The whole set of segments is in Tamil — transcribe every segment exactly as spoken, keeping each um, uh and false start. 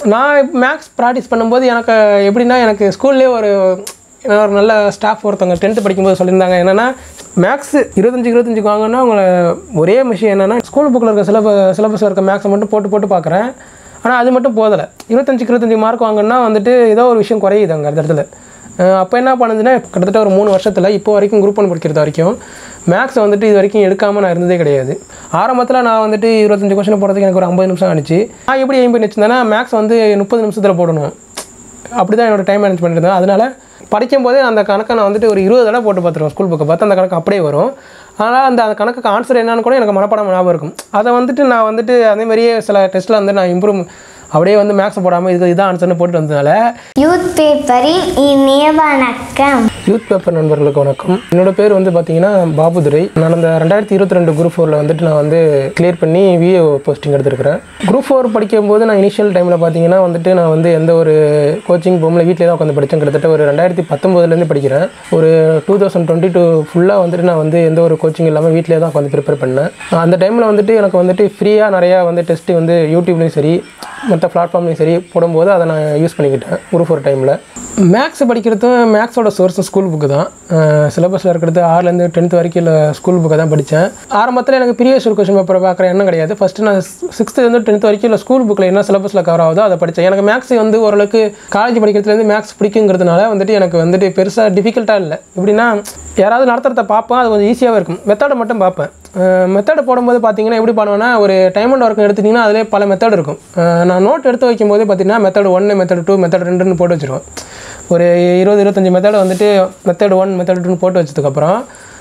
நான் மேக்ஸ் ப்ராக்டிஸ் பண்ணும்போது எனக்கு எப்படின்னா எனக்கு ஸ்கூல்லேயே ஒரு ஒரு நல்ல ஸ்டாஃப் ஒருத்தவங்க டென்த்து படிக்கும்போது சொல்லியிருந்தாங்க என்னென்னா மேக்ஸ் இருபத்தஞ்சி இருபத்தஞ்சிக்கு வாங்கினா உங்களை ஒரே விஷயம் என்னென்னா ஸ்கூல் புக்கில் இருக்க சிலப சிலபஸில் இருக்க மேக்ஸை மட்டும் போட்டு போட்டு பார்க்குறேன். ஆனால் அது மட்டும் போதலை. இருபத்தஞ்சிக்கு இருபத்தஞ்சி மார்க் வாங்கினா வந்துட்டு ஏதோ ஒரு விஷயம் குறையுது அங்கே அந்த இடத்துல. அப்போ என்ன பண்ணுதுன்னா கிட்டத்தட்ட ஒரு மூணு வருஷத்தில் இப்போ வரைக்கும் குரூப் ஒன் படிக்கிறது வரைக்கும் மேக்ஸை வந்துட்டு இது வரைக்கும் எடுக்காமல் நான் இருந்ததே கிடையாது. ஆரம்பத்தில் நான் வந்துட்டு இருபத்தஞ்சி கொஸ்டின் போடுறதுக்கு எனக்கு ஒரு ஐம்பது நிமிஷம் ஆனிச்சு. நான் எப்படி எய்ம் பண்ணி வச்சிருந்தேன்னா மேக்ஸ் வந்து முப்பது நிமிஷத்தில் போடணும். அப்படி தான் என்னோடய டைம் மேனேஜ் பண்ணியிருந்தேன். அதனால் படிக்கும் போதே அந்த கணக்கை நான் வந்துட்டு ஒரு இருபது தடவை போட்டு பார்த்துருவேன். ஸ்கூல் புக்கை பார்த்து அந்த கணக்கு அப்படியே வரும். ஆனால் அந்த அந்த கணக்குக்கு ஆன்சர் என்னன்னு கூட எனக்கு மனப்பாடம் ஞாபகம் இருக்கும். அதை வந்துட்டு நான் வந்துட்டு அதேமாதிரியே சில டெஸ்ட்டில் வந்து நான் இம்ப்ரூவ் அப்படியே வந்து மேக்ஸ் போடாமல் இது இதான் ஆன்சர்னு போட்டு வந்ததுனால யூத் பேப்பரின் இனிய வணக்கம். யூத் பேப்பர் நண்பர்களுக்கு வணக்கம். என்னோட பேர் வந்து பார்த்தீங்கன்னா பாபுதுரை. நான் அந்த ரெண்டாயிரத்தி இருபத்தி ரெண்டு குரூப் ஃபோரில் வந்துட்டு நான் வந்து கிளியர் பண்ணி விஏ போஸ்டிங் எடுத்துருக்கிறேன். குரூப் ஃபோர் படிக்கும்போது நான் இனிஷியல் டைமில் பார்த்தீங்கன்னா வந்துட்டு நான் வந்து எந்த ஒரு கோச்சிங் போகல, வீட்டிலே தான் உட்காந்து படித்தேன். கிட்டத்தட்ட ஒரு ரெண்டாயிரத்தி பத்தொம்போதுலேருந்து படிக்கிறேன். ஒரு டூ தௌசண்ட் டுவெண்ட்டி டூ ஃபுல்லாக வந்துட்டு நான் வந்து எந்த ஒரு கோச்சிங் இல்லாமல் வீட்டிலே தான் உட்காந்து ப்ரிப்பேர் பண்ணேன். அந்த டைமில் வந்துட்டு எனக்கு வந்துட்டு ஃப்ரீயாக நிறையா வந்து டெஸ்ட்டு வந்து யூடியூப்லேயும் சரி மற்ற பிளாட்ஃபார்ம்லையும் சரி போடும்போது அதை நான் யூஸ் பண்ணிக்கிட்டேன். குரூப் ஃபோர் டைமில் மேக்ஸ் படிக்கிறதும் மேக்ஸோட சோர்ஸ் ஸ்கூல் புக்கு தான். சிலபஸில் இருக்கிறது ஆறுலேருந்து டென்த் வரைக்கும் இல்லை ஸ்கூல் புக்கை தான் படித்தேன். ஆரம்பத்தில் எனக்கு ப்ரீவியஸ் இயர் கொஸ்டின் பேப்பரை பார்க்குற எண்ணம் கிடையாது. ஃபஸ்ட்டு நான் சிக்ஸ்த்துலேருந்து டென்த் வரைக்கும் இல்லை ஸ்கூல் புக்கில் என்ன சிலபஸில் கவர் ஆகுதோ அதை படித்தேன். எனக்கு மேக்ஸ் வந்து ஓரளவுக்கு காலேஜ் படிக்கிறதுலேருந்து மேக்ஸ் பிடிக்குங்கிறதுனால வந்துட்டு எனக்கு வந்துட்டு பெருசாக டிஃபிகல்ட்டாக இல்லை. எப்படின்னா யாராவது நடத்துறத பார்ப்பேன், அது கொஞ்சம் ஈஸியாகவே இருக்கும். மெத்தடை மட்டும் பார்ப்பேன். மெத்தடை போடும்போது பார்த்தீங்கன்னா எப்படி பண்ணுவேன்னா ஒரு டைம் அண்ட் ஒர்க் எடுத்திங்கன்னா அதிலே பல மெத்தட் இருக்கும். நான் நோட் எடுத்து வைக்கும்போது பார்த்தீங்கன்னா மெத்தட் ஒன்று மெத்தட் டூ மெத்தட் ரெண்டுன்னு போட்டு வச்சுருவேன். ஒரு இருபது இருபத்தஞ்சி மெத்தடை வந்துட்டு மெத்தட் ஒன் மெத்தட் டூன்னு போட்டு வச்சதுக்கப்புறம்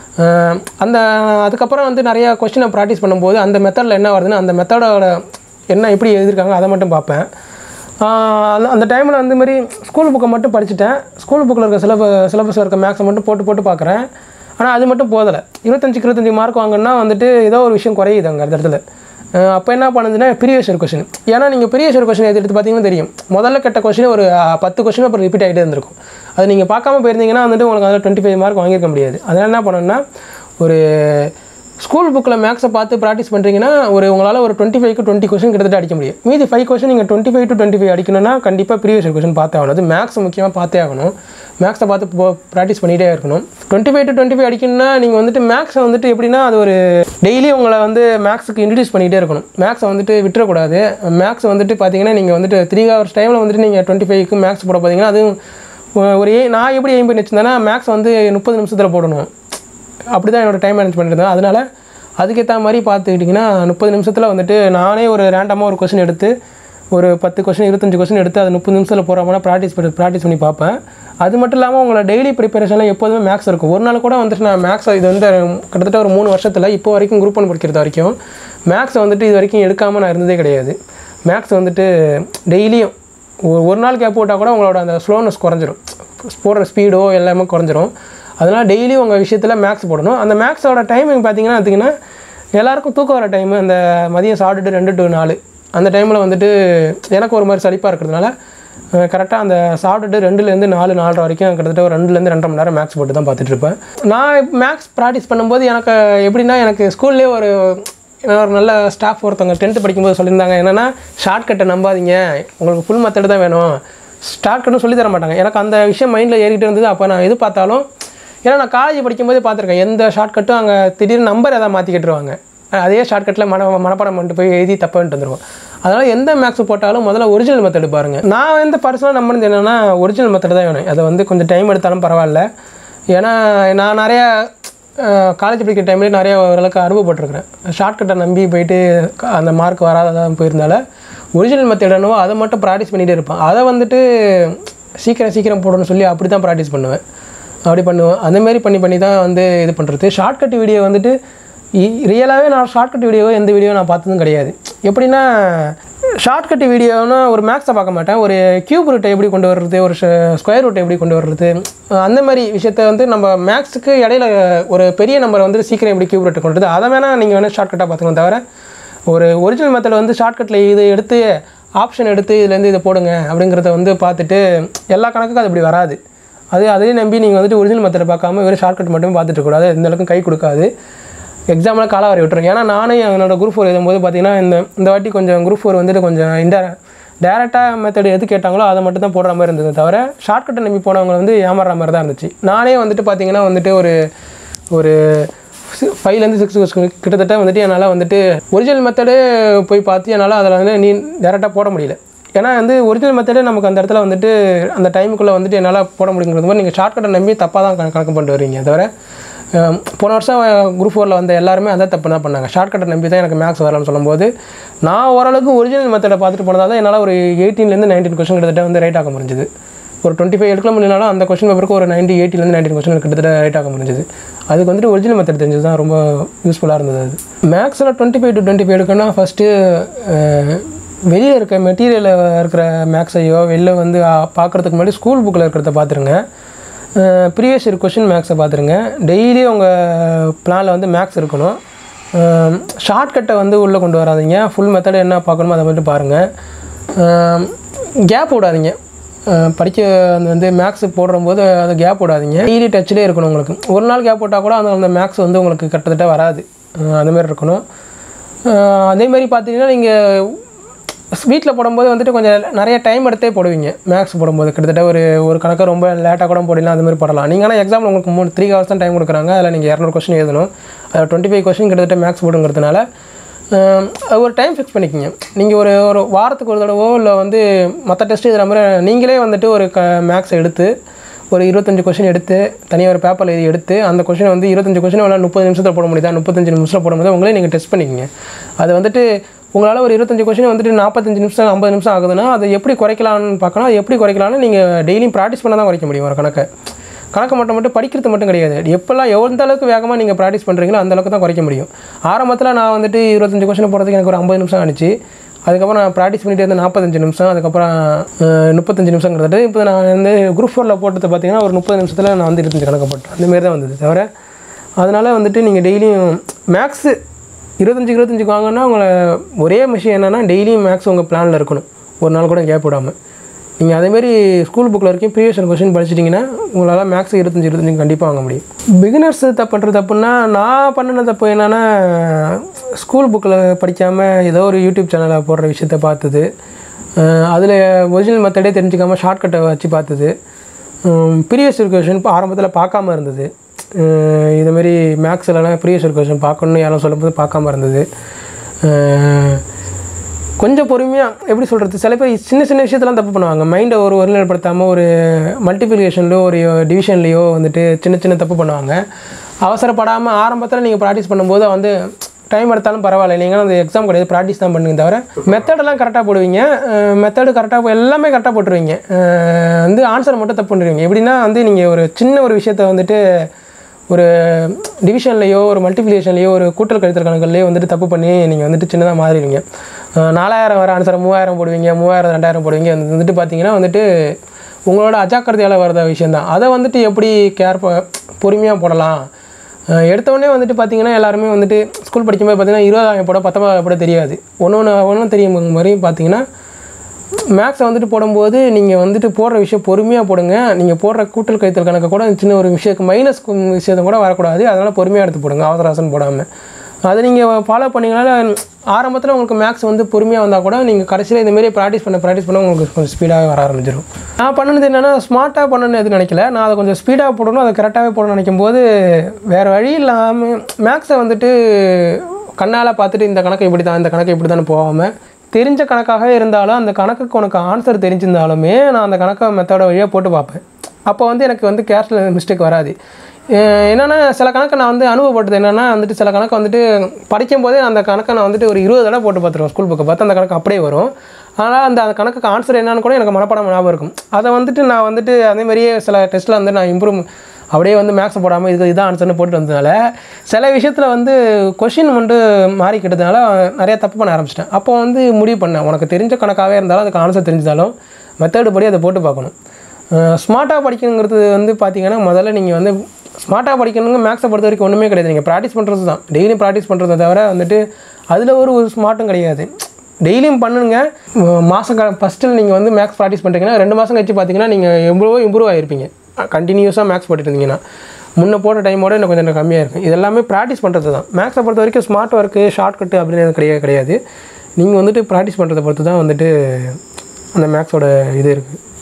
அந்த அதுக்கப்புறம் வந்து நிறையா கொஸ்டினை ப்ராக்டிஸ் பண்ணும்போது அந்த மெத்தடில் என்ன வருதுன்னு அந்த மெத்தடோட என்ன எப்படி எழுதியிருக்காங்க அதை மட்டும் பார்ப்பேன். அந்த டைமில் வந்து மாதிரி ஸ்கூல் புக்கை மட்டும் படிச்சுட்டேன். ஸ்கூல் புக்கில் இருக்க சிலப சிலபஸில் இருக்க மேக்ஸை மட்டும் போட்டு போட்டு பார்க்குறேன். ஆனால் அது மட்டும் போதலை. இருபத்தஞ்சிக்கு இருபத்தஞ்சி மார்க் வாங்கினா வந்துட்டு ஏதோ ஒரு விஷயம் குறையுது அங்கே அந்த இடத்துல. அப்போ என்ன பண்ணுதுன்னா ப்ரீவியஸ் இயர் கொஸ்டின். ஏன்னா நீங்கள் ப்ரீவியஸ் இயர் கொஸ்டின் எடுத்து பார்த்தீங்கன்னா தெரியும், முதல்ல கெட்ட கொஸ்டின் ஒரு பத்து கொஸ்டின் அப்புறம் ரிப்பீட் ஆகிட்டே இருந்திருக்கும். அது நீங்கள் பார்க்காம போயிருந்தீங்கன்னா வந்துட்டு உங்களுக்கு அதில் டுவெண்ட்டி ஃபைவ் மார்க் வாங்கியிருக்க முடியாது. அதனால் என்ன பண்ணணும்னா ஒரு ஸ்கூல் புக்கில் மேக்ஸை பார்த்து ப்ராக்டிஸ் பண்ணுறீங்கன்னா ஒரு உங்களால் ஒரு டுவெண்ட்டி ஃபைவ்க்கு டுவெண்ட்டி கொஸ்டின் கிட்டத்தட்ட அடிக்க முடியும். மீதி ஃபைவ் கொஸ்டின் நீங்கள் twenty five to twenty five அடிக்கணும்னா கண்டிப்பாக ப்ரீவியஸ் இயர் கொஸ்டின் பார்த்தே ஆகணும். அது மேக்ஸ் முக்கியமாக பார்த்தே ஆகணும். மேக்ஸை பார்த்து போ ப்ராக்டிஸ் பண்ணிகிட்டே இருக்கணும். Twenty five to twenty five அடிக்கணும்னா நீங்கள் வந்துட்டு மேக்ஸை வந்துட்டு எப்படின்னா அது ஒரு டெய்லி உங்களை வந்து மேக்ஸுக்கு இன்ட்ரடியூஸ் பண்ணிகிட்டே இருக்கணும். மேக்ஸை வந்துட்டு விட்டுறக்கூடாது. மேக்ஸ் வந்துட்டு பார்த்தீங்கன்னா நீங்கள் வந்துட்டு த்ரீ ஹவர்ஸ் டைமில் வந்துட்டு நீங்கள் டுவெண்ட்டி ஃபைவ்க்கு மேக்ஸ் போட பார்த்தீங்கன்னா அதுவும் ஒரு ஏ நான் எப்படி எய்ம் பண்ணி வச்சுருந்தேன்னா மேக்ஸ் வந்து முப்பது நிமிஷத்தில் போடணும். அப்படி தான் என்னோடய டைம் மேனேஜ் பண்ணியிருந்தேன். அதனால் அதுக்கேற்ற மாதிரி பார்த்துக்கிட்டிங்கன்னா முப்பது நிமிஷத்தில் வந்துட்டு நானே ஒரு ரேண்டமாக ஒரு கொஸ்டின் எடுத்து ஒரு பத்து கொஸ்டின் இருபத்தஞ்சி கொஸ்டின் எடுத்து அது முப்பது நிமிஷத்தில் போகிறோம்னா ப்ராக்டிஸ் பண்ணி ப்ராக்டிஸ் பண்ணி பார்ப்பேன். அது மட்டும் இல்லாமல் உங்களை டெய்லி ப்ரிப்பரேஷனில் எப்போதுமே மேக்ஸ் இருக்கும். ஒரு நாள் கூட வந்துட்டு நான் மேக்ஸ் இது வந்து கிட்டத்தட்ட ஒரு மூணு வருஷத்தில் இப்போ வரைக்கும் குரூப் ஒன் படிக்கிறது வரைக்கும் மேக்ஸை வந்துட்டு இது வரைக்கும் எடுக்காமல் நான் இருந்ததே கிடையாது. மேக்ஸ் வந்துட்டு டெய்லியும் ஒரு நாள் கேப் போட்டால் கூட உங்களோட அந்த ஸ்லோனஸ் குறைஞ்சிரும், போடுற ஸ்பீடோ எல்லாமே குறைஞ்சிரும். அதனால் டெய்லியும் உங்கள் விஷயத்தில் மேக்ஸ் போடணும். அந்த மேக்ஸோட டைமிங் பார்த்தீங்கன்னா பார்த்திங்கன்னா எல்லாேருக்கும் தூக்கம் வர டைமு அந்த மதியம் சாப்பிட்டுட்டு ரெண்டு டு நாலு அந்த டைமில் வந்துட்டு எனக்கு ஒரு மாதிரி சலிப்பாக இருக்கிறதுனால கரெக்டாக அந்த சாப்பிட்டுட்டு ரெண்டுலேருந்து நாலு நாலரை வரைக்கும் கிட்டத்தட்ட ஒரு ரெண்டுலேருந்து ரெண்டரை மணி நேரம் மேக்ஸ் போட்டு தான் பார்த்துட்ருப்பேன். நான் மேக்ஸ் ப்ராக்டிஸ் பண்ணும்போது எனக்கு எப்படின்னா எனக்கு ஸ்கூல்லேயே ஒரு ஒரு நல்ல ஸ்டாஃப் ஒருத்தவங்க டென்த்து படிக்கும்போது சொல்லியிருந்தாங்க என்னென்னா ஷார்ட்கட்டை நம்பாதீங்க, உங்களுக்கு ஃபுல் மெத்தட் தான் வேணும், ஷார்ட்கட்டும் சொல்லி தர மாட்டாங்க. எனக்கு அந்த விஷயம் மைண்டில் ஏறிக்கிட்டு இருந்தது. அப்போ நான் எது பார்த்தாலும் ஏன்னா நான் காலேஜ் படிக்கும்போதே பார்த்துருக்கேன், எந்த ஷார்ட்கட்டும் அங்கே திடீர்னு நம்பர் எதாவது மாற்றி கேட்டுருவாங்க, அதே ஷார்ட்கட்டில் மன மனப்பாடம் பண்ணிட்டு போய் எழுதி தப்பு பண்ணிட்டு வந்துடுவோம். அதனால் எந்த மேக்ஸ் போட்டாலும் முதல்ல ஒரிஜினல் மெத்தட் பாருங்கள். நான் எந்த பர்சனலாக நம்பினது என்னென்னா ஒரிஜினல் மெத்தட் தான் வேணும். அதை வந்து கொஞ்சம் டைம் எடுத்தாலும் பரவாயில்ல. ஏன்னா நான் நிறையா காலேஜ் படிக்கிற டைம்லேயே நிறைய ஓரளவுக்கு அனுபவப்பட்டிருக்கிறேன். ஷார்ட்கட்டை நம்பி போயிட்டு அந்த மார்க் வராதான் போயிருந்தால ஒரிஜினல் மெத்தட் என்னவோ அதை மட்டும் ப்ராக்டிஸ் பண்ணிகிட்டே இருப்பேன். அதை வந்துட்டு சீக்கிரம் சீக்கிரம் போடணும்னு சொல்லி அப்படி தான் ப்ராக்டிஸ் பண்ணுவேன். அப்படி பண்ணுவேன். அந்தமாரி பண்ணி பண்ணி தான் வந்து இது பண்ணுறது. ஷார்ட்கட் வீடியோ வந்துட்டு ரியலாகவே நான் ஷார்ட்கட் வீடியோவோ எந்த வீடியோ நான் பார்த்ததும் கிடையாது. எப்படின்னா ஷார்ட்கட் வீடியோன்னா ஒரு மேக்ஸை பார்க்க மாட்டேன், ஒரு கியூப் ரூட்டை எப்படி கொண்டு வர்றது, ஒரு ஸ்கொயர் ரூட்டை எப்படி கொண்டு வர்றது, அந்த மாதிரி விஷயத்த வந்து நம்ம மேக்ஸுக்கு இடையில ஒரு பெரிய நம்பரை வந்து சீக்கிரம் எப்படி கியூப் ரூட்டை கொண்டு வரது அதை வேணால் நீங்கள் வேணால் ஷார்ட்கட்டாக பார்த்துக்கணும். தவிர ஒரு ஒரிஜினல் மெத்தட் வந்து ஷார்ட்கட்டில் இது எடுத்து ஆப்ஷன் எடுத்து இதுலேருந்து இதை போடுங்க அப்படிங்கிறத வந்து பார்த்துட்டு எல்லா கணக்குக்கும் அது அப்படி வராது. அது அதையும் நம்பி நீங்கள் வந்துட்டு ஒரிஜினல் மெத்தடை பார்க்காம வெறும் ஷார்ட்கட் மட்டும் பார்த்துட்டு இருக்கக்கூடாது. எந்த அளவுக்கு கை கொடுக்காது. எக்ஸாமில் காலாவரி விட்டுரும். ஏன்னா நானே என்னோடய குரூப் ஃபோர் எழுதும்போது பார்த்தீங்கன்னா இந்த இந்த வாட்டி கொஞ்சம் குரூப் ஃபோர் வந்துட்டு கொஞ்சம் இன்டர் டேரெக்டாக மெத்தட் எது கேட்டாங்களோ அதை மட்டும் தான் போடுற மாதிரி இருந்தது தவிர ஷார்ட்கட்டை நம்பி போனவங்க வந்து ஏமாறுற மாதிரி தான் இருந்துச்சு. நானே வந்துட்டு பார்த்திங்கன்னா வந்துட்டு ஒரு ஒரு ஃபைவ்லேருந்து சிக்ஸ் கொஸ்டின் கிட்டத்தட்ட வந்துட்டு என்னால் வந்துட்டு ஒரிஜினல் மெத்தடு போய் பார்த்து என்னால் அதில் வந்து நீ டேரெக்டாக போட முடியல. ஏன்னா வந்து ஒரிஜினல் மெத்தடே நமக்கு அந்த இடத்துல வந்துட்டு அந்த டைமுக்குள்ளே வந்துட்டு என்னால் போட முடியுங்கிறது மாதிரி நீங்கள் ஷார்ட்கட்டை நம்பி தப்பாக தான் கணக்கு பண்ணிட்டு வரீங்க தவிர போன வருஷம் குரூப் ஃபோரில் வந்த எல்லாருமே அதான் தப்பு தான் பண்ணாங்க. ஷார்ட்கட்டை நம்பி தான் எனக்கு மேக்ஸ் வரலாம்னு சொல்லும்போது நான் ஓரளவுக்கு ஒரிஜினல் மெத்தடை பார்த்துட்டு போனதால் தான் என்னால் ஒரு எயிட்டீன்லேருந்து நைன்டீன் கொஸ்டின் கிட்டத்தட்ட வந்து ரைட் ஆக முடிஞ்சுது. ஒரு டுவெண்ட்டி ஃபைவ் எடுக்க முடியலனாலும் அந்த கொஸ்டின் பேப்பருக்கு ஒரு நைன்ட்டி எயிட்டிலேருந்து நைன்டீன் கொஸ்டின் கிட்டத்தட்ட ரைட் ஆக முடிஞ்சுது. அதுக்கு வந்துட்டு ஒரிஜினல் மெத்தட் தெரிஞ்சது தான் ரொம்ப யூஸ்ஃபுல்லாக இருந்தது. அது மேக்ஸில் twenty five to twenty five எடுக்கணும்னா ஃபஸ்ட்டு வெளியே இருக்க மெட்டீரியலில் இருக்கிற மேக்ஸையோ வெளில வந்து பார்க்குறதுக்கு முன்னாடி ஸ்கூல் புக்கில் இருக்கிறத பார்த்துருங்க. ப்ரீவியஸ் இயர் கொஷின் மேக்ஸை பார்த்துருங்க. டெய்லி உங்கள் பிளானில் வந்து மேக்ஸ் இருக்கணும். ஷார்ட்கட்டை வந்து உள்ளே கொண்டு வராதிங்க. ஃபுல் மெத்தட் என்ன பார்க்கணுமோ அதை மட்டும் பாருங்கள். கேப் விடாதீங்க. படிக்க அந்த வந்து மேக்ஸு போடும்போது அதை கேப் விடாதீங்க. டெய்லி டச்சிலே இருக்கணும். உங்களுக்கு ஒரு நாள் கேப் போட்டால் கூட அந்த அந்த மேக்ஸ் வந்து உங்களுக்கு கிட்டத்தட்ட வராது. அதுமாரி இருக்கணும். அதேமாரி பார்த்தீங்கன்னா நீங்கள் வீட்டில் போடும்போது வந்துட்டு கொஞ்சம் நிறைய டைம் எடுத்தே போடுவீங்க. மேக்ஸ் போடும்போது கிட்டத்தட்ட ஒரு ஒரு கணக்கு ரொம்ப லேட்டாக கூட போடலாம். அதுமாதிரி போடலாம். நீங்கள் ஆனால் எக்ஸாமில் உங்களுக்கு மூணு த்ரீ ஹவர்ஸ் தான் டைம் கொடுக்குறாங்க. அதில் நீங்கள் இரநூறு கொஸ்டின் எழுதணும். அதில் டுவெண்ட்டி ஃபைவ் கொஸ்டின் கிட்டத்தட்ட மேக்ஸ் போடுங்கிறதுனால ஒரு டைம் ஃபிக்ஸ் பண்ணிக்கிங்க. நீங்கள் ஒரு ஒரு வாரத்துக்கு ஒரு தடவோ இல்லை வந்து மற்ற டெஸ்ட் எழுதுகிற மாதிரி நீங்களே வந்துட்டு ஒரு க மேக்ஸ் எடுத்து ஒரு இருபத்தஞ்சு கொஸ்டின் எடுத்து தனியாக ஒரு பேப்பரில் எழுதி எடுத்து அந்த கொஸ்டினை வந்து இருபத்தஞ்சு கொஸ்டின் உங்களால் முப்பது நிமிஷத்தில் போட முடியுதா, முப்பத்தஞ்சு நிமிஷத்தில் போட முடியாது, உங்களே நீங்கள் டெஸ்ட் பண்ணிக்கிங்க. அது வந்துட்டு உங்களால் ஒரு இருபத்தஞ்சு கொஸ்டின் வந்துட்டு நாற்பத்தஞ்சு நிமிஷம் ஐம்பது நிமிஷம் ஆகுதுன்னா அதை எப்படி குறைக்கலான்னு பார்க்கணும். அது எப்படி குறைக்கலாம்னு நீங்கள் டெய்லியும் ப்ராக்டிஸ் பண்ண தான் குறைக்க முடியும். ஒரு கணக்கை கணக்கை மட்டும் மட்டும் படிக்கிறது மட்டும் கிடையாது. எப்போல்லாம் எந்த அளவுக்கு வேகமாக நீங்கள் ப்ராக்டிஸ் பண்ணுறீங்களோ அந்த அளவுக்கு தான் குறைக்க முடியும். ஆரம்பத்தில் நான் வந்துட்டு இருபத்தஞ்சு கொஸ்டின் போடுறதுக்கு எனக்கு ஒரு ஐம்பது நிமிஷம் ஆனிச்சு. அதுக்கப்புறம் நான் ப்ராக்டிஸ் பண்ணிட்டு வந்து நாற்பத்தஞ்சு நிமிஷம் அதுக்கப்புறம் முப்பத்தஞ்சு நிமிஷங்கிறது இப்போ நான் வந்து குரூப் ஃபோரில் போட்டது பார்த்தீங்கன்னா ஒரு முப்பது நிமிஷத்தில் நான் வந்து இருபத்தஞ்சு கணக்கு போட்டேன். அந்தமாரி தான் வந்தது தவிர அதனால் வந்துட்டு நீங்கள் டெய்லியும் மேக்ஸு இருபத்தஞ்சி இருபத்தஞ்சுக்கு வாங்கினா உங்களை ஒரே விஷயம் என்னென்னா டெய்லியும் மேக்ஸ் உங்கள் பிளானில் இருக்கணும். ஒரு நாள் கூட கேப் விடாமல் நீங்கள் அதேமாரி ஸ்கூல் புக்கில் வரைக்கும் ப்ரீவியஸ் இயர் கொஸ்டின் படிச்சிட்டிங்கன்னா உங்களால் மேக்ஸ் இருபத்தஞ்சி இருபத்தஞ்சு கண்டிப்பாக வாங்க முடியும். பிகினர்ஸ் தப்பு பண்ணுறது தப்புன்னா நான் பண்ணின தப்பு என்னென்னா ஸ்கூல் புக்கில் படிக்காமல் ஏதோ ஒரு யூடியூப் சேனலில் போடுற விஷயத்த பார்த்தது, அதில் ஒரிஜினல் மெத்தடே தெரிஞ்சுக்காமல் ஷார்ட்கட்டை வச்சு பார்த்தது, ப்ரீவியஸ் இயர் கொஸ்டின் இப்போ ஆரம்பத்தில் பார்க்காம இருந்தது. இதுமாரி மேக்ஸ்லலாம் ப்ரீவியஸ் இயர் கொஸ்டின் பார்க்கணுன்னு யாரும் சொல்லும்போது பார்க்காம இருந்தது. கொஞ்சம் பொறுமையாக எப்படி சொல்கிறது, சில பேர் சின்ன சின்ன விஷயத்தெல்லாம் தப்பு பண்ணுவாங்க. மைண்டை ஒரு ஒருநிலைப்படுத்தாமல் ஒரு மல்டிப்ளிகேஷன்லையோ ஒரு டிவிஷன்லையோ வந்துட்டு சின்ன சின்ன தப்பு பண்ணுவாங்க. அவசரப்படாமல் ஆரம்பத்தில் நீங்கள் ப்ராக்டிஸ் பண்ணும்போது வந்து டைம் எடுத்தாலும் பரவாயில்ல, நீங்கள் அந்த எக்ஸாம் கிடையாது ப்ராக்டிஸ் தான் பண்ணுங்க தவிர மெத்தடெல்லாம் கரெக்டாக போடுவீங்க. மெத்தடு கரெக்டாக எல்லாமே கரெக்டாக போட்டுருவீங்க. வந்து ஆன்சர் மட்டும் தப்பு பண்ணுவீங்க. எப்படின்னா வந்து நீங்கள் ஒரு சின்ன ஒரு விஷயத்தை வந்துட்டு ஒரு டிவிஷன்லையோ ஒரு மல்டிப்ளிகேஷன்லையோ ஒரு கூட்டல் கழித்தல் கணக்குலையோ வந்துட்டு தப்பு பண்ணி நீங்கள் வந்துட்டு சின்னதாக மாறிடுவீங்க. நாலாயிரம் வர ஆன்சரை மூவாயிரம் போடுவீங்க, மூவாயிரம் ரெண்டாயிரம் போடுவீங்க. வந்துட்டு பார்த்தீங்கன்னா வந்துட்டு உங்களோட அஜாக்கிரதையால் வர்ற விஷயந்தான். அதை வந்துட்டு எப்படி கேர் பொறுமையாக போடலாம். எடுத்தோடனே வந்துட்டு பார்த்திங்கன்னா எல்லாருமே வந்துட்டு ஸ்கூல் படிக்கும்போது பார்த்திங்கன்னா இருபதாயிரம் போட பத்தொம்பதாயிரம் போட தெரியாது. ஒன்று ஒன்று ஒன்றும் தெரியும் மாதிரி பார்த்திங்கன்னா மேக்ஸை வந்துட்டு போடும்போது நீங்கள் வந்துட்டு போடுற விஷயம் பொறுமையாக போடுங்க. நீங்கள் போடுற கூட்டல் கழித்தல் கணக்கு கூட சின்ன ஒரு விஷயம் மைனஸ் விஷயத்தை கூட வரக்கூடாது. அதனால் பொறுமையாக எடுத்து போடுங்க, அவசர அவசரம் போடாமல். அதை நீங்கள் ஃபாலோ பண்ணிங்கனால ஆரம்பத்தில் உங்களுக்கு மேக்ஸ் வந்து பொறுமையாக வந்தால் கூட நீங்கள் கடைசியில் இந்தமாரி ப்ராக்டிஸ் பண்ண ப்ராக்டிஸ் பண்ண உங்களுக்கு கொஞ்சம் ஸ்பீடாக வர ஆரம்பிச்சிடும். நான் பண்ணது என்னென்னா ஸ்மார்ட்டாக பண்ணணும்னு எதுவும் நினைக்கல. நான் அதை கொஞ்சம் ஸ்பீடாக போடணும், அதை கரெக்டாகவே போடணும்னு நினைக்கும் போது வேறு வழி இல்லாமல் மேக்ஸை வந்துட்டு கண்ணால் பார்த்துட்டு இந்த கணக்கு இப்படி தான் இந்த கணக்கு இப்படி தான் போகாமல் தெரிஞ்ச கணக்காகவே இருந்தாலும் அந்த கணக்குக்கு உனக்கு ஆன்சர் தெரிஞ்சிருந்தாலுமே நான் அந்த கணக்கை மெத்தோட வழியாக போட்டு பார்ப்பேன். அப்போ வந்து எனக்கு வந்து கேர்ஃபுல் மிஸ்டேக் வராது. என்னென்னா சில கணக்கை நான் வந்து அனுபவப்பட்டது என்னென்னா வந்துட்டு சில கணக்கை வந்துட்டு படிக்கும்போதே அந்த கணக்கை நான் வந்துட்டு ஒரு இருபது தடவை போட்டு பார்த்துருவேன். ஸ்கூல் புக்கை பார்த்து அந்த கணக்கு அப்படியே வரும். ஆனால் அந்த அந்த கணக்குக்கு ஆன்சர் என்னன்னு கூட எனக்கு மனப்பாடம் ஞாபகம் இருக்கும். அதை வந்துட்டு நான் வந்துட்டு அதேமாதிரியே சில டெஸ்ட்டில் வந்து நான் இம்ப்ரூவ் அப்படியே வந்து மேக்ஸை போடாமல் இது இதான் ஆன்சர்னு போட்டு வந்ததுனால சில விஷயத்தில் வந்து கொஷின் வந்து மாறிக்கிட்டதுனால நிறையா தப்பு பண்ண ஆரம்பிச்சிட்டேன். அப்போ வந்து முடிவு பண்ணேன், உனக்கு தெரிஞ்ச கணக்காகவே இருந்தாலும் அதுக்கு ஆன்சர் தெரிஞ்சாலும் மெத்தடு படி அதை போட்டு பார்க்கணும். ஸ்மார்ட்டாக படிக்கணுங்கிறது வந்து பார்த்திங்கன்னா முதல்ல நீங்கள் வந்து ஸ்மார்ட்டாக படிக்கணுங்க மேக்ஸை பொறுத்த வரைக்கும் ஒன்றுமே கிடையாது. நீங்கள் ப்ராக்டிஸ் பண்ணுறது தான், டெய்லியும் ப்ராக்டிஸ் பண்ணுறதை தவிர வந்துட்டு அதில் ஒரு ஒரு ஸ்மார்ட்டும் கிடையாது. டெய்லியும் பண்ணுங்க. மாதம் க ஃபஸ்ட்டில் நீங்கள் வந்து மேக்ஸ் ப்ராக்டிஸ் பண்ணுறீங்கன்னா ரெண்டு மாதம் கழிச்சு பார்த்தீங்கன்னா நீங்கள் எவ்வளோ இம்ப்ரூவ் ஆகிருப்பீங்க. கண்டினியூஸாக மேக்ஸ் போட்டுட்டு இருந்தீங்கன்னா முன்னே போட்ட டைமோட இன்னும் கொஞ்சம் கம்மியாக இருக்கும். இது எல்லாமே ப்ராக்டிஸ் பண்ணுறது தான். மேக்ஸை பொறுத்த வரைக்கும் ஸ்மார்ட் ஒர்க்கு ஷார்ட் கட்டு அப்படின்னு கிடையாது கிடையாது நீங்கள் வந்துட்டு ப்ராக்டிஸ் பண்ணுறதை பொறுத்து தான் வந்துட்டு அந்த மேக்ஸோட இது இருக்குது.